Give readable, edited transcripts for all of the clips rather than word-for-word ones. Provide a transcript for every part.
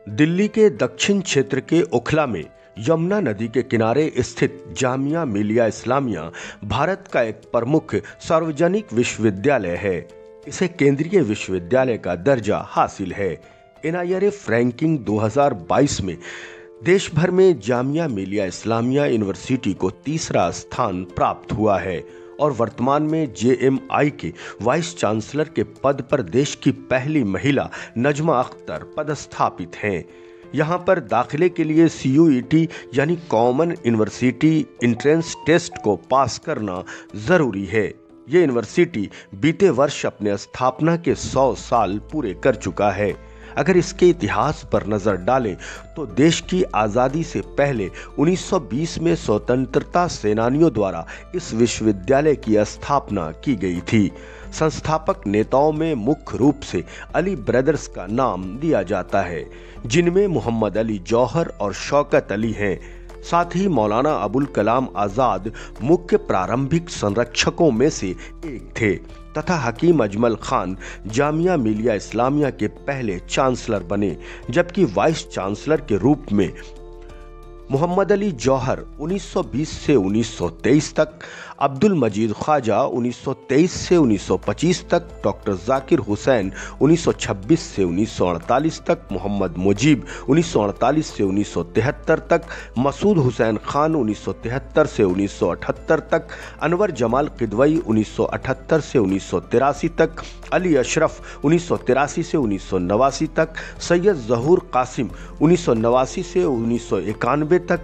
दिल्ली के दक्षिण क्षेत्र के ओखला में यमुना नदी के किनारे स्थित जामिया मिलिया इस्लामिया भारत का एक प्रमुख सार्वजनिक विश्वविद्यालय है। इसे केंद्रीय विश्वविद्यालय का दर्जा हासिल है। NIRF रैंकिंग 2022 में देश भर में जामिया मिलिया इस्लामिया यूनिवर्सिटी को तीसरा स्थान प्राप्त हुआ है और वर्तमान में JMI के वाइस चांसलर के पद पर देश की पहली महिला नजमा अख्तर पदस्थापित हैं। यहाँ पर दाखिले के लिए CUET यानी कॉमन यूनिवर्सिटी एंट्रेंस टेस्ट को पास करना जरूरी है। ये यूनिवर्सिटी बीते वर्ष अपने स्थापना के 100 साल पूरे कर चुका है। अगर इसके इतिहास पर नजर डालें तो देश की आज़ादी से पहले 1920 में स्वतंत्रता सेनानियों द्वारा इस विश्वविद्यालय की स्थापना की गई थी। संस्थापक नेताओं में मुख्य रूप से अली ब्रदर्स का नाम दिया जाता है, जिनमें मोहम्मद अली जौहर और शौकत अली हैं। साथ ही मौलाना अबुल कलाम आज़ाद मुख्य प्रारंभिक संरक्षकों में से एक थे तथा हकीम अजमल खान जामिया मिलिया इस्लामिया के पहले चांसलर बने, जबकि वाइस चांसलर के रूप में मोहम्मद अली जौहर 1920 से 1923 तक, अब्दुल मजीद ख्वाजा 1923 से 1925 तक, डॉक्टर जाकिर हुसैन 1926 से 1948 तक, मोहम्मद मुजीब 1948 से 1973 तक, मसूद हुसैन खान 1973 से 1978 तक, अनवर जमाल किदवई 1978 से 1983 तक, अली अशरफ 1983 से 1989 तक, सैयद ज़हूर कासिम 1989 से 1991 तक,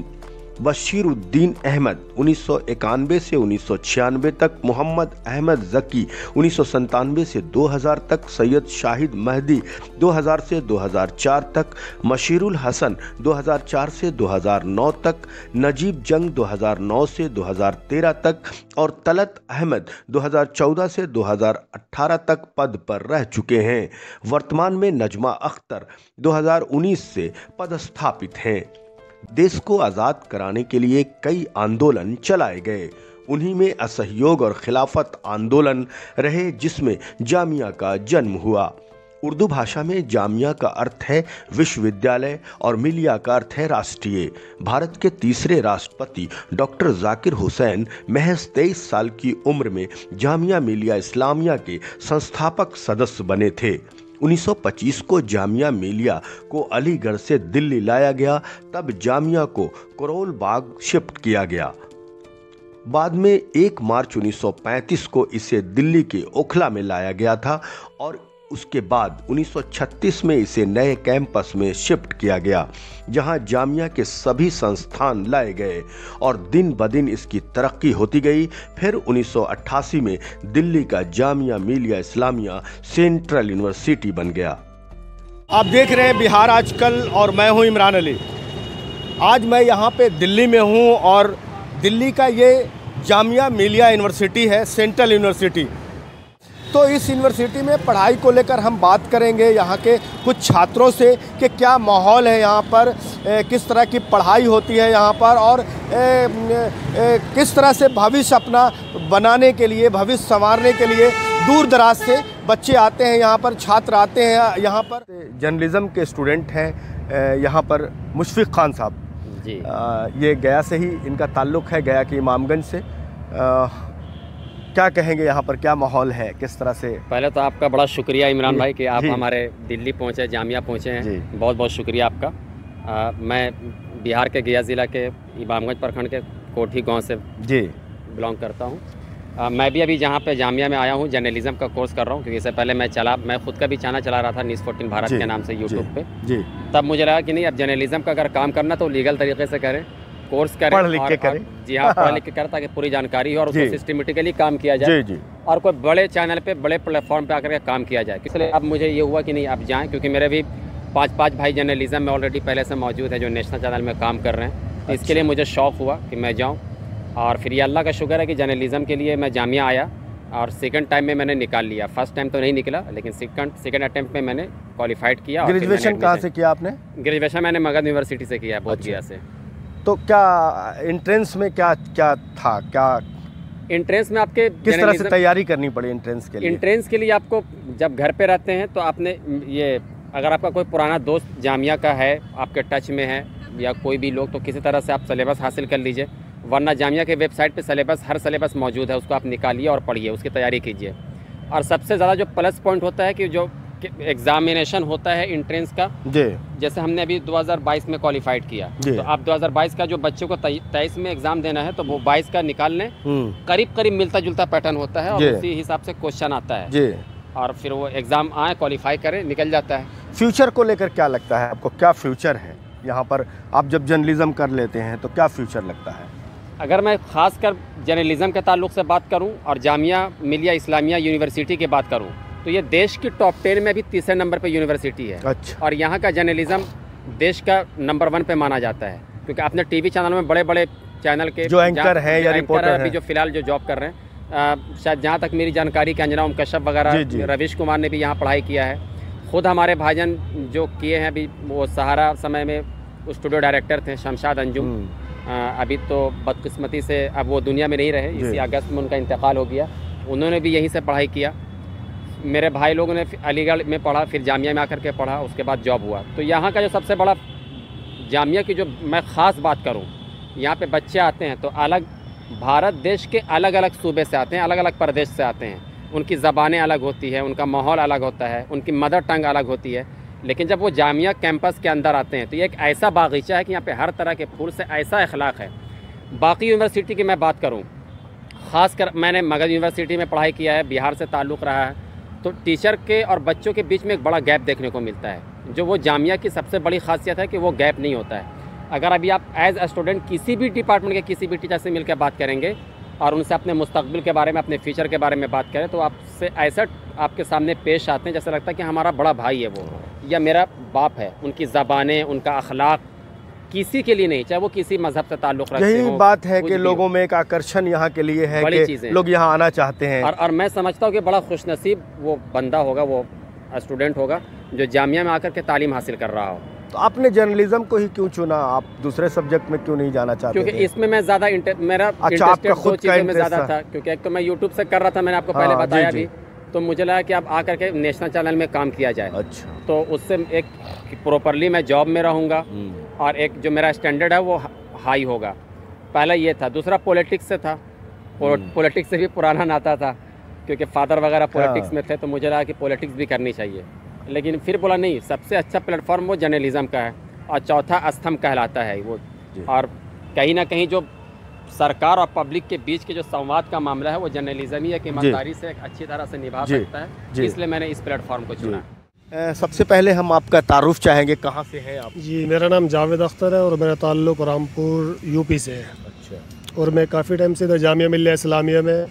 बशीरुद्दीन अहमद 1991 से 1996 तक, मोहम्मद अहमद जकी 1997 से 2000 तक, सैयद शाहिद महदी 2000 से 2004 तक, मशीरुल हसन 2004 से 2009 तक, नजीब जंग 2009 से 2013 तक और तलत अहमद 2014 से 2018 तक पद पर रह चुके हैं। वर्तमान में नजमा अख्तर 2019 से पदस्थापित हैं। देश को आज़ाद कराने के लिए कई आंदोलन चलाए गए। उन्हीं में असहयोग और खिलाफत आंदोलन रहे, जिसमें जामिया का जन्म हुआ। उर्दू भाषा में जामिया का अर्थ है विश्वविद्यालय और मिलिया का अर्थ है राष्ट्रीय। भारत के तीसरे राष्ट्रपति डॉक्टर जाकिर हुसैन महज 23 साल की उम्र में जामिया मिलिया इस्लामिया के संस्थापक सदस्य बने थे। 1925 को जामिया मिलिया को अलीगढ़ से दिल्ली लाया गया, तब जामिया को करोल बाग शिफ्ट किया गया। बाद में 1 मार्च 1935 को इसे दिल्ली के ओखला में लाया गया था और उसके बाद 1936 में इसे नए कैंपस में शिफ्ट किया गया, जहां जामिया के सभी संस्थान लाए गए और दिन ब दिन इसकी तरक्की होती गई। फिर 1988 में दिल्ली का जामिया मिलिया इस्लामिया सेंट्रल यूनिवर्सिटी बन गया। आप देख रहे हैं बिहार आजकल और मैं हूं इमरान अली। आज मैं यहां पे दिल्ली में हूं और दिल्ली का ये जामिया मिलिया यूनिवर्सिटी है, सेंट्रल यूनिवर्सिटी। तो इस यूनिवर्सिटी में पढ़ाई को लेकर हम बात करेंगे यहाँ के कुछ छात्रों से कि क्या माहौल है यहाँ पर, किस तरह की पढ़ाई होती है यहाँ पर और किस तरह से भविष्य अपना बनाने के लिए, भविष्य संवारने के लिए दूर दराज से बच्चे आते हैं यहाँ पर, छात्र आते हैं यहाँ पर। जर्नलिज़म के स्टूडेंट हैं यहाँ पर मुशफ़िक़ खान साहब जी। ये गया से ही इनका ताल्लुक़ है, गया के इमामगंज से। क्या कहेंगे यहाँ पर, क्या माहौल है, किस तरह से? पहले तो आपका बड़ा शुक्रिया इमरान भाई कि आप हमारे दिल्ली पहुँचे, जामिया पहुँचे हैं। बहुत बहुत शुक्रिया आपका। मैं बिहार के गया ज़िला के इमामगंज प्रखंड के कोठी गांव से जी बिलोंग करता हूँ। मैं भी अभी जहाँ पे जामिया में आया हूँ जर्नलिज़म का कोर्स कर रहा हूँ, क्योंकि इससे पहले मैं खुद का भी चैनल चला रहा था न्यूज़ 14 भारत के नाम से यूट्यूब पे जी। तब मुझे लगा कि नहीं, अब जर्नलिज़म का अगर काम करना तो लीगल तरीके से करें, कोर्स करें, पढ़ लिख के करें। जी हाँ, पढ़ लिख के करें ताकि पूरी जानकारी हो और उसको सिस्टमेटिकली काम किया जाए जी। और कोई बड़े चैनल पे, बड़े प्लेटफॉर्म पे आकर के काम किया जाए। इसलिए अब मुझे ये हुआ कि नहीं, अब जाएं, क्योंकि मेरे भी 5 भाई जर्नलिज्म में ऑलरेडी पहले से मौजूद है जो नेशनल चैनल में काम कर रहे हैं। अच्छा। इसके लिए मुझे शौक़ हुआ कि मैं जाऊँ और फिर ये अल्लाह का शुक्र है कि जर्नलिज्म के लिए मैं जामिया आया और सेकंड टाइम में मैंने निकाल लिया। फर्स्ट टाइम तो नहीं निकला, लेकिन सेकंड अटेम्प्ट में मैंने क्वालिफाइड किया। ग्रेजुएशन कहाँ से किया आपने? ग्रेजुएशन मैंने मगध यूनिवर्सिटी से किया, बोधगया से। तो क्या एंट्रेंस में क्या था, क्या एंट्रेंस में आपके किस तरह से तैयारी करनी पड़ी एंट्रेंस के लिए? एंट्रेंस के लिए आपको जब घर पे रहते हैं तो आपने ये अगर आपका कोई पुराना दोस्त जामिया का है, आपके टच में है या कोई भी लोग, तो किसी तरह से आप सिलेबस हासिल कर लीजिए, वरना जामिया के वेबसाइट पे हर सिलेबस मौजूद है, उसको आप निकालिए और पढ़िए, उसकी तैयारी कीजिए। और सबसे ज़्यादा जो प्लस पॉइंट होता है कि जो एग्ज़ामिनेशन होता है इंट्रेंस का, जैसे हमने अभी 2022 में क्वालिफाइड किया, तो आप 2022 का जो बच्चों को 23 में एग्ज़ाम देना है, तो वो 22 का निकाल लें, करीब मिलता जुलता पैटर्न होता है और उसी हिसाब से क्वेश्चन आता है और फिर वो एग्ज़ाम आए, क्वालिफाई करें, निकल जाता है। फ्यूचर को लेकर क्या लगता है आपको, क्या फ्यूचर है यहाँ पर? आप जब जर्नलिज्म कर लेते हैं तो क्या फ्यूचर लगता है? अगर मैं ख़ासकर जर्नलिज़म के ताल्लुक़ से बात करूँ और जामिया मिलिया इस्लामिया यूनिवर्सिटी की बात करूँ, तो ये देश की टॉप 10 में भी तीसरे नंबर पे यूनिवर्सिटी है। अच्छा। और यहाँ का जर्नलिज़म देश का नंबर 1 पे माना जाता है, क्योंकि आपने टीवी चैनलों में बड़े बड़े चैनल के जो एंकर हैं या रिपोर्टर हैं, अभी जो फिलहाल जो जॉब कर रहे हैं, शायद जहाँ तक मेरी जानकारी के अंजना कश्यप वगैरह, रवीश कुमार ने भी यहाँ पढ़ाई किया है। ख़ुद हमारे भाईजान जो किए हैं अभी, वो सहारा समय में स्टूडियो डायरेक्टर थे, शमशाद अंजुम। अभी तो बदकिस्मती से अब वो दुनिया में नहीं रहे, इसी अगस्त में उनका इंतकाल हो गया। उन्होंने भी यहीं से पढ़ाई किया। मेरे भाई लोगों ने अलीगढ़ में पढ़ा, फिर जामिया में आकर के पढ़ा, उसके बाद जॉब हुआ। तो यहाँ का जो सबसे बड़ा जामिया की जो मैं ख़ास बात करूँ, यहाँ पे बच्चे आते हैं तो अलग भारत देश के अलग अलग सूबे से आते हैं, अलग अलग प्रदेश से आते हैं। उनकी ज़बानें अलग होती है, उनका माहौल अलग होता है, उनकी मदर टंग अलग होती है। लेकिन जब वो जामिया कैंपस के अंदर आते हैं तो ये एक ऐसा बागीचा है कि यहाँ पे हर तरह के फूल से ऐसा अखलाक है। बाकी यूनिवर्सिटी की मैं बात करूँ, ख़ासकर मैंने मगध यूनिवर्सिटी में पढ़ाई किया है, बिहार से ताल्लुक़ रहा है, तो टीचर के और बच्चों के बीच में एक बड़ा गैप देखने को मिलता है। जो वो जामिया की सबसे बड़ी खासियत है कि वो गैप नहीं होता है। अगर अभी आप एज अ स्टूडेंट किसी भी डिपार्टमेंट के किसी भी टीचर से मिलकर बात करेंगे और उनसे अपने मुस्तकबिल के बारे में, अपने फ्यूचर के बारे में बात करें, तो आपसे ऐसा आपके सामने पेश आते हैं जैसे लगता है कि हमारा बड़ा भाई है वो, या मेरा बाप है। उनकी ज़बानें, उनका अखलाक किसी के लिए नहीं, चाहे वो किसी मजहब से ताल्लुक़ रखते हो। यही बात है कि लोगों में एक आकर्षण यहाँ के लिए है कि लोग यहाँ आना चाहते हैं। और मैं समझता हूँ कि बड़ा खुशनसीब वो बंदा होगा, वो स्टूडेंट होगा जो जामिया में आकर के तालीम हासिल कर रहा हो। तो आपने जर्नलिज्म को ही क्यों चुना? आप दूसरे सब्जेक्ट में क्यों नहीं जाना चाहते? क्योंकि इसमें मैं ज़्यादा मेरा आपका खुद का में ज़्यादा था। क्योंकि एक तो मैं यूट्यूब से कर रहा था, मैंने आपको पहले बताया भी, तो मुझे लगा कि अब आकर के नेशनल चैनल में काम किया जाए। अच्छा। तो उससे एक प्रॉपरली मैं जॉब में रहूँगा और एक जो मेरा स्टैंडर्ड है वो हाई होगा। पहला ये था। दूसरा पॉलिटिक्स से था, पॉलिटिक्स से भी पुराना नाता था क्योंकि फादर वगैरह पॉलिटिक्स में थे, तो मुझे लगा कि पॉलिटिक्स भी करनी चाहिए। लेकिन फिर बोला नहीं, सबसे अच्छा प्लेटफॉर्म वो जर्नलिज्म का है और चौथा स्तंभ कहलाता है वो। और कहीं ना कहीं जो सरकार और पब्लिक के बीच के जो संवाद का मामला है वो जर्नलिज्म ही है कि ईमानदारी से एक अच्छी तरह से निभा सकता है। इसलिए मैंने इस प्लेटफॉर्म को चुना। सबसे पहले हम आपका तारुफ चाहेंगे, कहाँ से हैं आप? जी, मेरा नाम जावेद अख्तर है और मेरा ताल्लुक़ रामपुर यूपी से है। अच्छा। और मैं काफ़ी टाइम से इधर जामिया मिलिया इस्लामिया में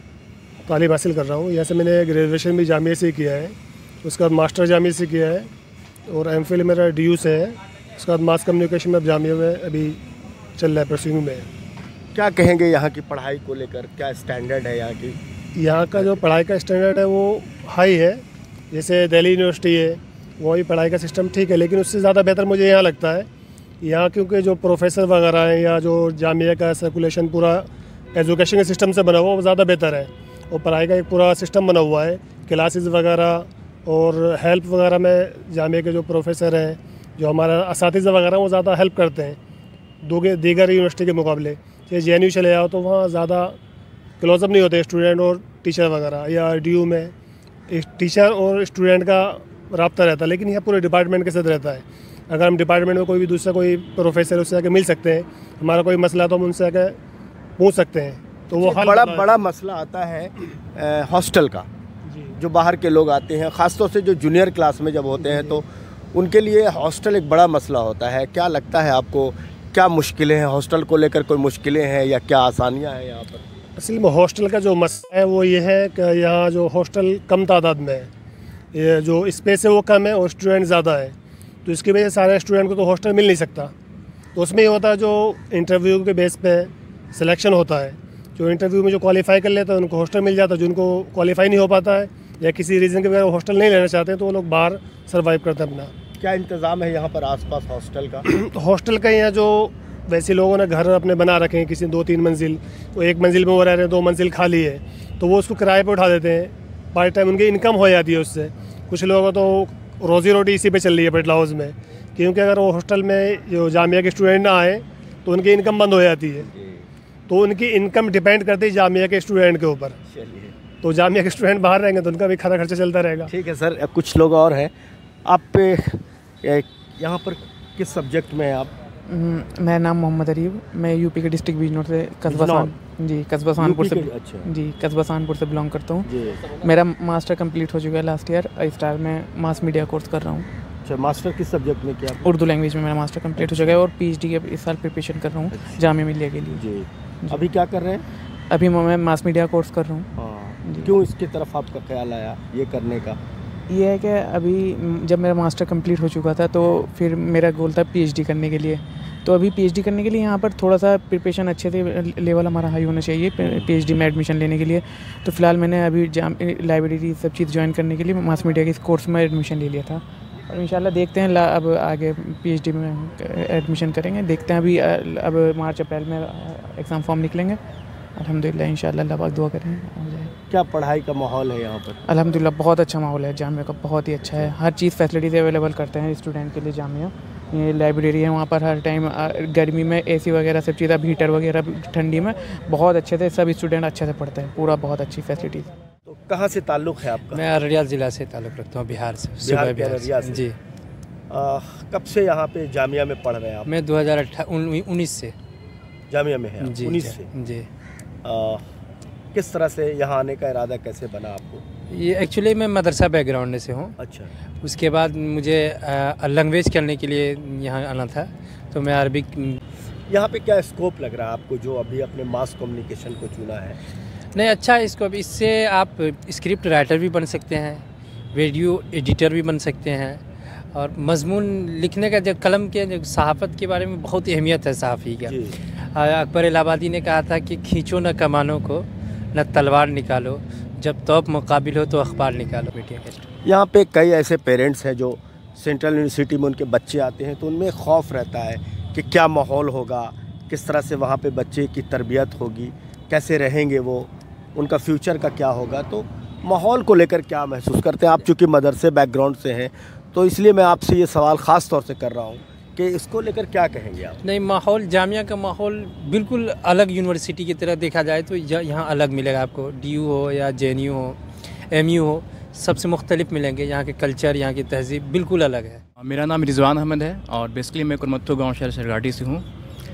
तालीम हासिल कर रहा हूँ। यहाँ से मैंने ग्रेजुएशन भी जामिया से किया है, उसके बाद मास्टर जामिया से किया है और एमफिल मेरा DU से है। उसके बाद मास कम्युनिकेशन में जामिया में अभी चल रहा है, परस्यूइंग में। क्या कहेंगे यहाँ की पढ़ाई को लेकर, क्या स्टैंडर्ड है यहाँ की? यहाँ का जो पढ़ाई का स्टैंडर्ड है वो हाई है। जैसे दिल्ली यूनिवर्सिटी है, वही पढ़ाई का सिस्टम ठीक है, लेकिन उससे ज़्यादा बेहतर मुझे यहाँ लगता है यहाँ, क्योंकि जो प्रोफेसर वगैरह हैं या जो जामिया का सर्कुलेशन पूरा एजुकेशन के सिस्टम से बना हुआ वो ज़्यादा बेहतर है। और पढ़ाई का एक पूरा सिस्टम बना हुआ है, क्लासेस वगैरह और हेल्प वगैरह में जामिया के जो प्रोफेसर हैं, जो हमारा असातिज़ा वगैरह वो ज़्यादा हेल्प करते हैं दीगर यूनिवर्सिटी के मुकाबले। जैसे JNU चले जाओ तो वहाँ ज़्यादा क्लोजअप नहीं होते स्टूडेंट और टीचर वगैरह, या DU में टीचर और स्टूडेंट का रब्ता रहता है, लेकिन यहाँ पूरे डिपार्टमेंट के साथ रहता है। अगर हम डिपार्टमेंट में कोई भी दूसरा कोई प्रोफेसर उससे आके मिल सकते हैं, हमारा कोई मसला तो हम उनसे आके पूछ सकते हैं। तो वो बड़ा मसला आता है हॉस्टल का, जो बाहर के लोग आते हैं, ख़ासतौर से जो जूनियर क्लास में जब होते हैं तो उनके लिए हॉस्टल एक बड़ा मसला होता है। क्या लगता है आपको, क्या मुश्किलें हैं हॉस्टल को लेकर? कोई मुश्किलें हैं या क्या आसानियाँ हैं यहाँ पर? असल में हॉस्टल का जो मसला है वो ये है कि यहाँ जो हॉस्टल कम तादाद में है, ये जो स्पेस है वो कम है और स्टूडेंट ज़्यादा है, तो इसकी वजह से सारे स्टूडेंट को तो हॉस्टल मिल नहीं सकता। तो उसमें ये होता है जो इंटरव्यू के बेस पे सिलेक्शन होता है, जो इंटरव्यू में जो क्वालिफाई कर लेता है उनको हॉस्टल मिल जाता है, जिनको क्वालिफाई नहीं हो पाता है या किसी रीज़न के बगैर हॉस्टल नहीं लेना चाहते हैं तो वो लोग बाहर सर्वाइव करते हैं अपना। क्या इंतज़ाम है यहाँ पर आसपास हॉस्टल का? तो हॉस्टल का यहाँ जो वैसे लोगों ने घर अपने बना रखे हैं, किसी 2-3 मंजिल, वो 1 मंजिल में वो रह रहे हैं, 2 मंजिल खाली है, तो वो उसको किराए पर उठा देते हैं। पार्ट टाइम उनकी इनकम हो जाती है उससे। कुछ लोगों को तो रोज़ी रोटी इसी पे चल रही है पेटला हाउस में, क्योंकि अगर वो हॉस्टल में जो जामिया के स्टूडेंट ना आए तो उनकी इनकम बंद हो जाती है। तो उनकी इनकम डिपेंड करती है जामिया के स्टूडेंट के ऊपर। तो जामिया के स्टूडेंट बाहर रहेंगे तो उनका भी खाना खर्चा चलता रहेगा। ठीक है सर, कुछ लोग और हैं। आप यहाँ पर किस सब्जेक्ट में हैं आप? मेरा नाम मोहम्मद अरीब, मैं यूपी के डिस्ट्रिक्ट बिजनौर से कस्बा कस्बा सानपुर से कस्बा सानपुर से बिलोंग करता हूँ। मेरा मास्टर कंप्लीट हो चुका है लास्ट ईयर। स्टार में मास मीडिया कोर्स कर रहा हूँ। अच्छा, मास्टर किस सब्जेक्ट में किया? उर्दू लैंग्वेज में मेरा मास्टर कंप्लीट हो चुका है और पीएचडी के इस साल प्रिपरेशन कर रहा हूँ जामिया मिलिया के लिए। जी। अभी क्या कर रहे हैं? अभी मैं मास मीडिया कोर्स कर रहा हूँ। क्यों इसकी तरफ आपका ख्याल आया ये करने का? ये है कि अभी जब मेरा मास्टर कंप्लीट हो चुका था तो फिर मेरा गोल था पीएचडी करने के लिए। तो अभी पीएचडी करने के लिए यहाँ पर थोड़ा सा प्रिपरेशन अच्छे से लेवल हमारा हाई होना चाहिए पीएचडी में एडमिशन लेने के लिए। तो फिलहाल मैंने अभी लाइब्रेरी सब चीज़ ज्वाइन करने के लिए मास मीडिया के इस कोर्स में एडमिशन ले लिया था और इंशाल्लाह देखते हैं अब आगे पीएचडी में एडमिशन करेंगे। देखते हैं अभी अब मार्च अप्रैल में एग्ज़ाम फॉर्म निकलेंगे। अल्हम्दुलिल्लाह इंशाल्लाह अल्लाह पाक दुआ करें हो जाए। क्या पढ़ाई का माहौल है यहाँ पर? अल्हम्दुलिल्लाह बहुत अच्छा माहौल है जामिया का, बहुत ही अच्छा है। हर चीज़ फैसिलिटीज़ अवेलेबल करते हैं स्टूडेंट के लिए जामिया। ये लाइब्रेरी है वहाँ पर हर टाइम, गर्मी में एसी वगैरह सब चीज़, अब हीटर वगैरह ठंडी में बहुत अच्छे से सब स्टूडेंट अच्छे से पढ़ते हैं, पूरा बहुत अच्छी फैसिलिटीज़। तो कहाँ से ताल्लुक़ है आपका? मैं अररिया ज़िला से ताल्लुक़ रखता हूँ, बिहार से। अररिया से जी। कब से यहाँ पे जामिया में पढ़ रहे हैं आप? मैं 2019 से जामिया में है। 19 से जी। किस तरह से यहाँ आने का इरादा कैसे बना आपको? ये एक्चुअली मैं मदरसा बैकग्राउंड से हूँ। अच्छा। उसके बाद मुझे लैंग्वेज करने के लिए यहाँ आना था, तो मैं अरबिक। यहाँ पे क्या स्कोप लग रहा है आपको जो अभी अपने मास कम्युनिकेशन को चुना है? नहीं, अच्छा स्कोप, इससे आप स्क्रिप्ट राइटर भी बन सकते हैं, वीडियो एडिटर भी बन सकते हैं और मजमून लिखने का, जो कलम के जो सहाफ़त के बारे में बहुत अहमियत है सहाफ़ी का। अकबर इलाहाबादी ने कहा था कि खींचो न कमानों को न तलवार निकालो, जब तौब मुकाबिल हो तो अखबार निकालो। यहाँ पे कई ऐसे पेरेंट्स हैं जो सेंट्रल यूनिवर्सिटी में उनके बच्चे आते हैं तो उनमें खौफ रहता है कि क्या माहौल होगा, किस तरह से वहाँ पे बच्चे की तरबियत होगी, कैसे रहेंगे वो, उनका फ्यूचर का क्या होगा। तो माहौल को लेकर क्या महसूस करते हैं आप? चूँकि मदरसे बैकग्राउंड से हैं तो इसलिए मैं आपसे ये सवाल ख़ास तौर से कर रहा हूँ कि इसको लेकर क्या कहेंगे आप? नहीं, माहौल जामिया का माहौल बिल्कुल अलग यूनिवर्सिटी की तरह देखा जाए तो यहाँ अलग मिलेगा आपको। DU हो या JNU हो, MU हो, सबसे मुख्तलिफ मिलेंगे। यहाँ के कल्चर, यहाँ की तहज़ीब बिल्कुल अलग है। मेरा नाम रिजवान अहमद है और बेसिकली मैं कुरमत्तो गाँव शहर सरघाटी से हूँ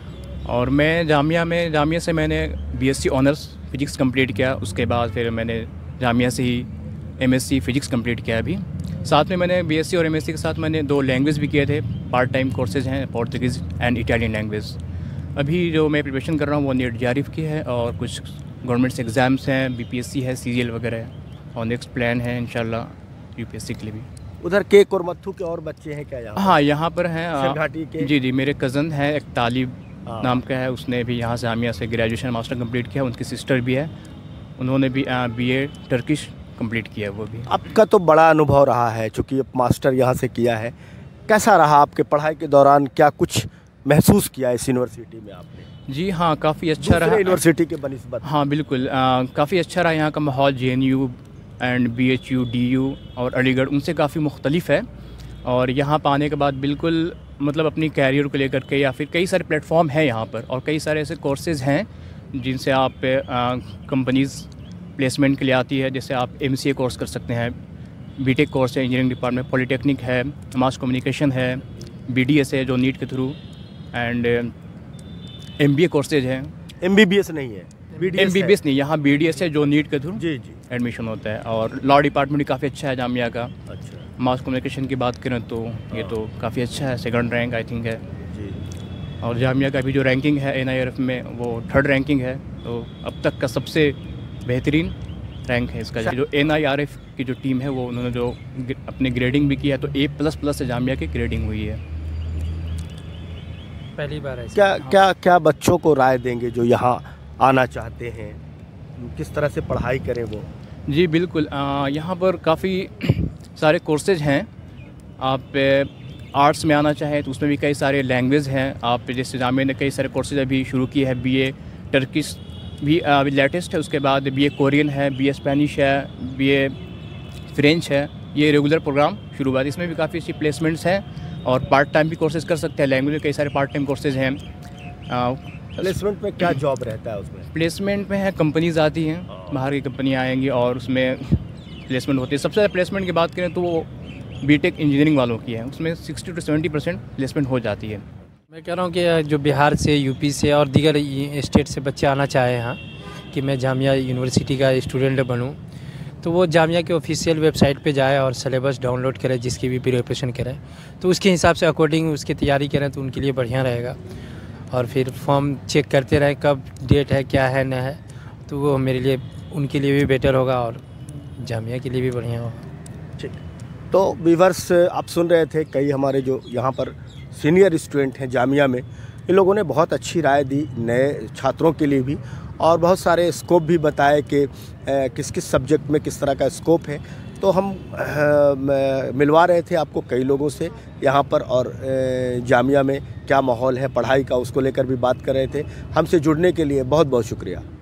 और मैं जामिया से मैंने BSc ऑनर्स फ़िज़िक्स कंप्लीट किया। उसके बाद फिर मैंने जामिया से ही MSc फ़िज़िक्स कंप्लीट किया। अभी साथ में मैंने BSc और MSc के साथ मैंने 2 लैंग्वेज भी किए थे, पार्ट टाइम कोर्सेज़ हैं, पोर्तुगीज़ एंड इटालियन लैंग्वेज। अभी जो मैं प्रिपरेशन कर रहा हूँ वो NET JRF की है और कुछ गवर्नमेंट्स एग्ज़ाम्स हैं, BPSC है, CGL वगैरह है और नेक्स्ट प्लान है इंशाल्लाह UPSC के लिए भी। उधर के कुरमत्थू के और बच्चे हैं क्या यहाँ? हाँ, यहाँ पर हैं सरघाटी के। जी, मेरे कज़न है, एक तालिब नाम का है, उसने भी यहाँ जामिया से ग्रेजुएशन मास्टर कंप्लीट किया। उनकी सिस्टर भी है, उन्होंने भी BA टर्किश कंप्लीट किया है वो भी। आपका तो बड़ा अनुभव रहा है चूँकि आप मास्टर यहाँ से किया है, कैसा रहा आपके पढ़ाई के दौरान? क्या कुछ महसूस किया इस यूनिवर्सिटी में आपने? जी हाँ, काफ़ी अच्छा रहा यूनिवर्सिटी के बनिस्बत। हाँ बिल्कुल, काफ़ी अच्छा रहा। यहाँ का माहौल JNU एंड BHU, DU और अलीगढ़ उनसे काफ़ी मुख्तलिफ है और यहाँ पर आने के बाद बिल्कुल मतलब अपनी कैरियर को लेकर के या फिर कई सारे प्लेटफॉर्म हैं यहाँ पर और कई सारे ऐसे कोर्सेज़ हैं जिनसे आप कंपनीज़ प्लेसमेंट के लिए आती है। जैसे आप MCA कोर्स कर सकते हैं, BTech कोर्स है, इंजीनियरिंग डिपार्टमेंट, पॉलिटेक्निक है, मास कम्युनिकेशन है, BDS है जो नीट के थ्रू एंड MBA कोर्सेज हैं। MBBS नहीं है? MBBS नहीं, यहाँ BDS है जो नीट के थ्रू जी एडमिशन होता है और लॉ डिपार्टमेंट भी काफ़ी अच्छा है जामिया का। अच्छा। मास कम्युनिकेशन की बात करें तो ये तो काफ़ी अच्छा है, 2nd रैंक आई थिंक है जी। और जामिया का भी जो रैंकिंग है NIRF में वो 3rd रैंकिंग है, तो अब तक का सबसे बेहतरीन रैंक है इसका। जो NIRF की जो टीम है वो उन्होंने जो अपने ग्रेडिंग भी किया है तो A++ से जामिया की ग्रेडिंग हुई है। पहली बार है। क्या बच्चों को राय देंगे जो यहाँ आना चाहते हैं, किस तरह से पढ़ाई करें वो? जी बिल्कुल, यहाँ पर काफ़ी सारे कोर्सेज हैं। आप आर्ट्स में आना चाहें तो उसमें भी कई सारे लैंग्वेज हैं। आप जैसे जामिया ने कई सारे कोर्सेज अभी शुरू किए हैं, BA टर्किश भी अभी लेटेस्ट है, उसके बाद BA कोरियन है, BA स्पेनिश है, BA फ्रेंच है ये रेगुलर प्रोग्राम शुरू हुआ है। इसमें भी काफ़ी अच्छी प्लेसमेंट्स हैं और पार्ट टाइम भी कोर्सेज़ कर सकते हैं। लैंग्वेज में कई सारे पार्ट टाइम कोर्सेज़ हैं। प्लेसमेंट में क्या जॉब रहता है उसमें? प्लेसमेंट में है, कंपनीज आती हैं, बाहर की कंपनियाँ आएंगी और उसमें प्लेसमेंट होती है। सबसे ज़्यादा प्लेसमेंट की बात करें तो वो बीटेक इंजीनियरिंग वालों की है, उसमें 60 to 70% प्लेसमेंट हो जाती है। मैं कह रहा हूँ कि जो बिहार से, यूपी से और दीगर स्टेट से बच्चे आना चाहे यहाँ कि मैं जामिया यूनिवर्सिटी का स्टूडेंट बनूँ, तो वो जामिया के ऑफिशियल वेबसाइट पे जाए और सिलेबस डाउनलोड करें, जिसकी भी प्रिपरेशन करें, तो उसके हिसाब से अकॉर्डिंग उसकी तैयारी करें तो उनके लिए बढ़िया रहेगा। और फिर फॉर्म चेक करते रहें कब डेट है, क्या है, न है, तो वो मेरे लिए, उनके लिए भी बेटर होगा और जामिया के लिए भी बढ़िया होगा। ठीक। तो व्यूअर्स, आप सुन रहे थे कई हमारे जो यहाँ पर सीनियर स्टूडेंट हैं जामिया में, इन लोगों ने बहुत अच्छी राय दी नए छात्रों के लिए भी, और बहुत सारे स्कोप भी बताए कि किस किस सब्जेक्ट में किस तरह का स्कोप है। तो हम मिलवा रहे थे आपको कई लोगों से यहाँ पर, और जामिया में क्या माहौल है पढ़ाई का उसको लेकर भी बात कर रहे थे। हमसे जुड़ने के लिए बहुत बहुत शुक्रिया।